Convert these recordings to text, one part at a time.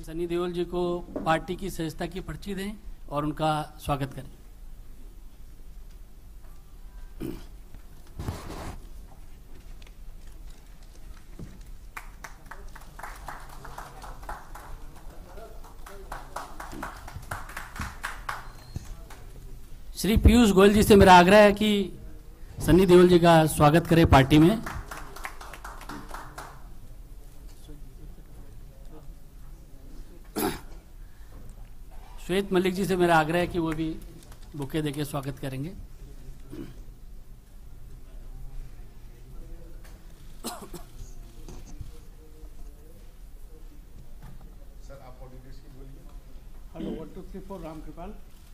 सनी देओल जी को पार्टी की सदस्यता की पर्ची दें और उनका स्वागत करें। श्री पीयूष गोयल जी से मेरा आग्रह है कि सनी देओल जी का स्वागत करें पार्टी में। श्वेत मलिक जी से मेरा आग्रह है कि वो भी बुके देके स्वागत करेंगे। सर आप ऑडिटर्स की बोलिए। हेलो 1 2 3 4 राम कृपाल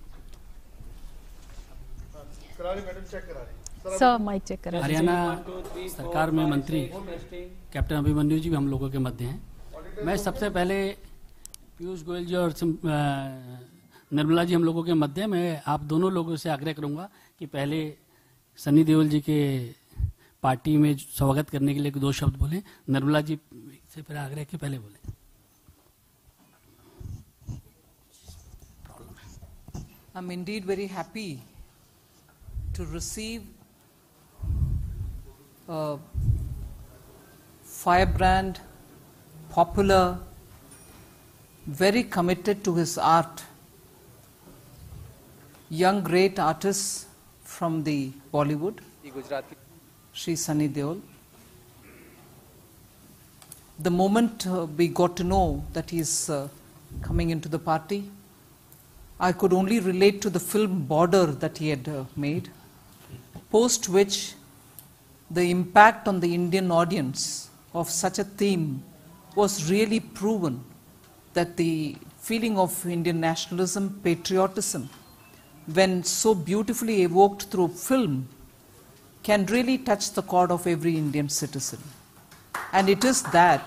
करा रही मैडम, चेक करा रही सर, माइक चेक करा। हरियाणा सरकार में मंत्री कैप्टन अभिमन्यु जी भी हम लोगों के मध्य हैं। मैं सबसे पहले पीयूष गोयल जी और निर्मला जी हम लोगों के मध्य, मैं आप दोनों लोगों से आग्रह करूंगा कि पहले सनी देओल जी के पार्टी में स्वागत करने के लिए 2 शब्द बोलें। निर्मला जी से फिर आग्रह कि पहले बोलें। I'm indeed very happy to receive a firebrand, popular, very committed to his art, young great artist from the Bollywood, Shri Sunny Deol. The moment we got to know that he is coming into the party, I could only relate to the film Border that he had made, post which the impact on the Indian audience of such a theme was really proven, that the feeling of Indian nationalism, patriotism, when so beautifully evoked through film, can really touch the chord of every Indian citizen. And it is that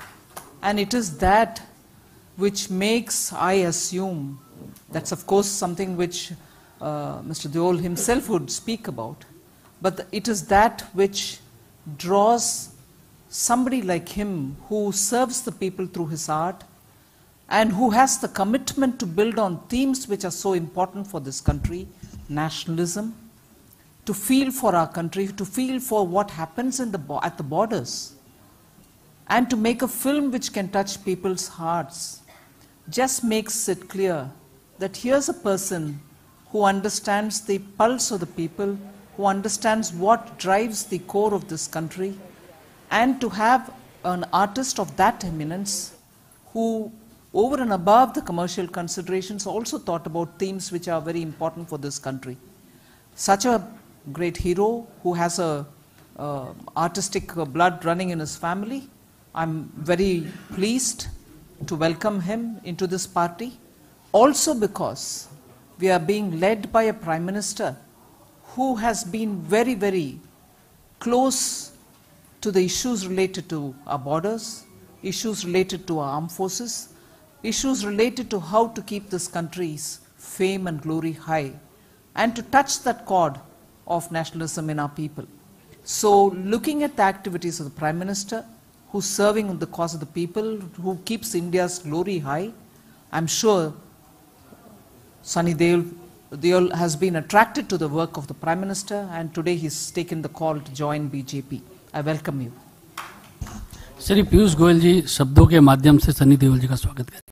which makes, I assume, that's of course something which Mr. Deol himself would speak about, but it is that which draws somebody like him who serves the people through his art and who has the commitment to build on themes which are so important for this country: nationalism, to feel for our country, to feel for what happens at the borders, and to make a film which can touch people's hearts, just makes it clear that here's a person who understands the pulse of the people, who understands what drives the core of this country, and to have an artist of that eminence who, over and above the commercial considerations, also thought about themes which are very important for this country. Such a great hero who has a artistic blood running in his family. I'm very pleased to welcome him into this party, also because we are being led by a Prime Minister who has been very, very close to the issues related to our borders, issues related to our armed forces, issues related to how to keep this country's fame and glory high, and to touch that chord of nationalism in our people. So, looking at the activities of the Prime Minister, who's serving the cause of the people, who keeps India's glory high, I'm sure Sunny Deol has been attracted to the work of the Prime Minister, and today he's taken the call to join BJP. I welcome you. Shri Piyush Goyal जी शब्दों के माध्यम से सनी देओल जी का स्वागत करें।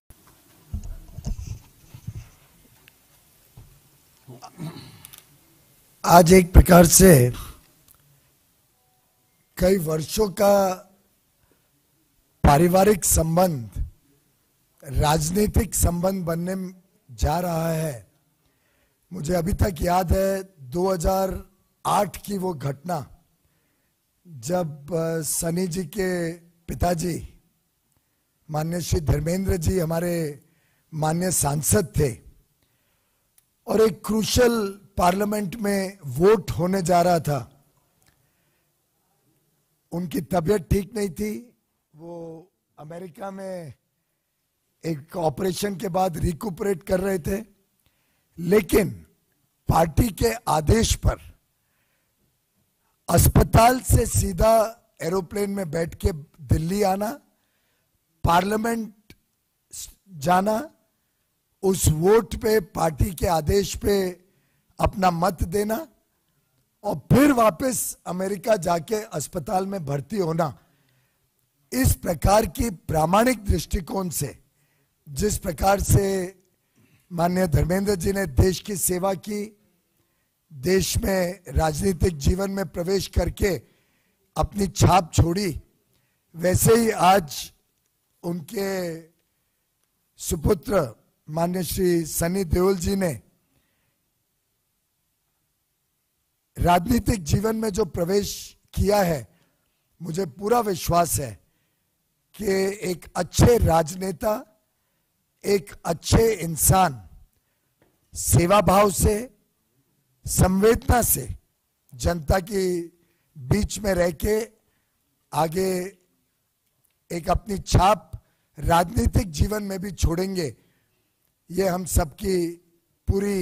आज एक प्रकार से कई वर्षों का पारिवारिक संबंध राजनीतिक संबंध बनने जा रहा है। मुझे अभी तक याद है 2008 की वो घटना, जब सनी जी के पिताजी माननीय श्री धर्मेंद्र जी हमारे माननीय सांसद थे और एक क्रूशल पार्लियामेंट में वोट होने जा रहा था। उनकी तबीयत ठीक नहीं थी, वो अमेरिका में एक ऑपरेशन के बाद रिकूपरेट कर रहे थे, लेकिन पार्टी के आदेश पर अस्पताल से सीधा एरोप्लेन में बैठ के दिल्ली आना, पार्लियामेंट जाना, उस वोट पे, पार्टी के आदेश पे अपना मत देना और फिर वापस अमेरिका जाके अस्पताल में भर्ती होना, इस प्रकार की प्रामाणिक दृष्टिकोण से जिस प्रकार से माननीय धर्मेंद्र जी ने देश की सेवा की, देश में राजनीतिक जीवन में प्रवेश करके अपनी छाप छोड़ी, वैसे ही आज उनके सुपुत्र माननीय श्री सनी देओल जी ने राजनीतिक जीवन में जो प्रवेश किया है, मुझे पूरा विश्वास है कि एक अच्छे राजनेता, एक अच्छे इंसान सेवा भाव से, संवेदना से जनता की बीच में रह के आगे एक अपनी छाप राजनीतिक जीवन में भी छोड़ेंगे, ये हम सबकी पूरी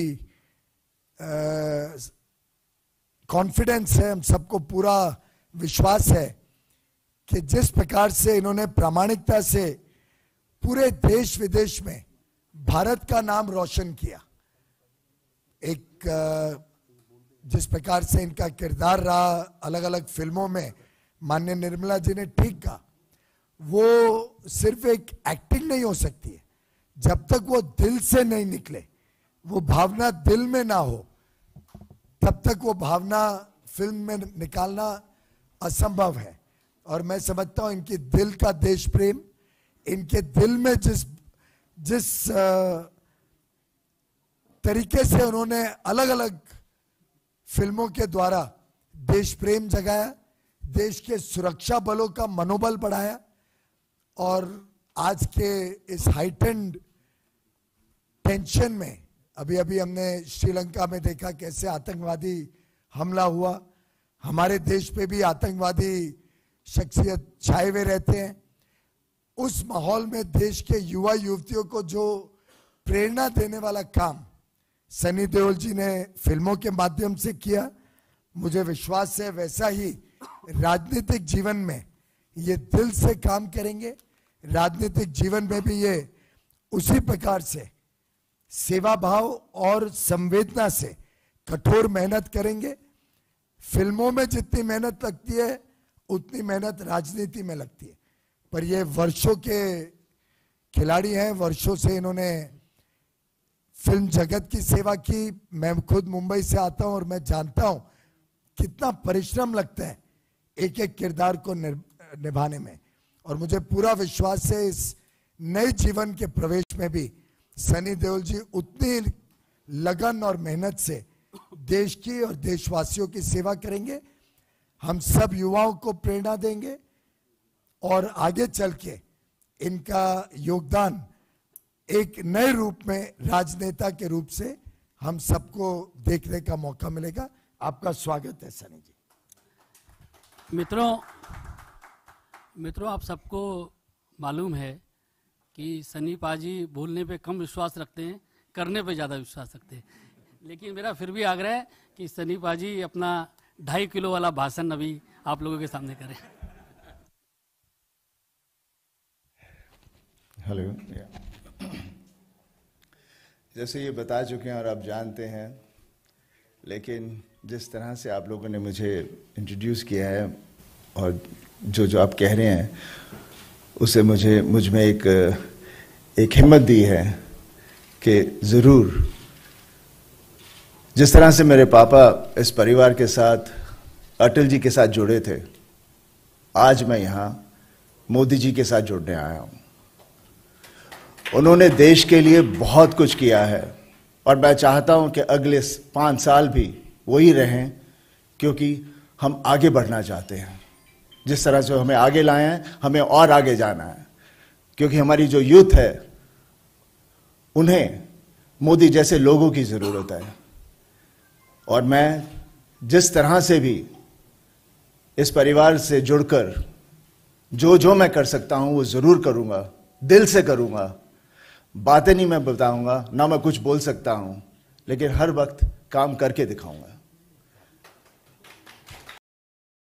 कॉन्फिडेंस है, हम सबको पूरा विश्वास है कि जिस प्रकार से इन्होंने प्रामाणिकता से पूरे देश विदेश में भारत का नाम रोशन किया, एक जिस प्रकार से इनका किरदार रहा अलग अलग फिल्मों में, माननीय निर्मला जी ने ठीक कहा, वो सिर्फ एक एक्टिंग नहीं हो सकती है जब तक वो दिल से नहीं निकले, वो भावना दिल में ना हो, तब तक वो भावना फिल्म में निकालना असंभव है। और मैं समझता हूं इनकी दिल का देश प्रेम, इनके दिल में जिस तरीके से उन्होंने अलग अलग फिल्मों के द्वारा देश प्रेम जगाया, देश के सुरक्षा बलों का मनोबल बढ़ाया, और आज के इस हाइटेंड टेंशन में अभी अभी हमने श्रीलंका में देखा कैसे आतंकवादी हमला हुआ, हमारे देश पे भी आतंकवादी शख्सियत छाए हुए रहते हैं। उस माहौल में देश के युवा युवतियों को जो प्रेरणा देने वाला काम सनी देओल जी ने फिल्मों के माध्यम से किया, मुझे विश्वास है वैसा ही राजनीतिक जीवन में ये दिल से काम करेंगे, राजनीतिक जीवन में भी ये उसी प्रकार से सेवा भाव और संवेदना से कठोर मेहनत करेंगे। फिल्मों में जितनी मेहनत लगती है उतनी मेहनत राजनीति में लगती है, पर ये वर्षों के खिलाड़ी हैं, वर्षों से इन्होंने फिल्म जगत की सेवा की। मैं खुद मुंबई से आता हूं और मैं जानता हूं कितना परिश्रम लगता है एक एक किरदार को निभाने में, और मुझे पूरा विश्वास है इस नए जीवन के प्रवेश में भी सनी देओल जी उतनी लगन और मेहनत से देश की और देशवासियों की सेवा करेंगे। हम सब युवाओं को प्रेरणा देंगे और आगे चल के इनका योगदान एक नए रूप में राजनेता के रूप से हम सबको देखने का मौका मिलेगा। आपका स्वागत है सनी जी। मित्रों आप सबको मालूम है कि सनी पाजी बोलने पे कम विश्वास रखते हैं, करने पे ज़्यादा विश्वास रखते हैं, लेकिन मेरा फिर भी आग्रह है कि सनी पाजी अपना 2.5 किलो वाला भाषण अभी आप लोगों के सामने करें। हेलो, जैसे ये बता चुके हैं और आप जानते हैं, लेकिन जिस तरह से आप लोगों ने मुझे इंट्रोड्यूस किया है और जो आप कह रहे हैं उससे मुझ में एक हिम्मत दी है कि ज़रूर जिस तरह से मेरे पापा इस परिवार के साथ, अटल जी के साथ जुड़े थे, आज मैं यहाँ मोदी जी के साथ जुड़ने आया हूँ। उन्होंने देश के लिए बहुत कुछ किया है और मैं चाहता हूँ कि अगले 5 साल भी वही रहें, क्योंकि हम आगे बढ़ना चाहते हैं। जिस तरह से हमें आगे लाए हैं, हमें और आगे जाना है, क्योंकि हमारी जो यूथ है उन्हें मोदी जैसे लोगों की ज़रूरत है। और मैं जिस तरह से भी इस परिवार से जुड़कर जो मैं कर सकता हूं वो ज़रूर करूंगा, दिल से करूंगा। बातें नहीं मैं बताऊंगा, ना मैं कुछ बोल सकता हूं, लेकिन हर वक्त काम करके दिखाऊंगा।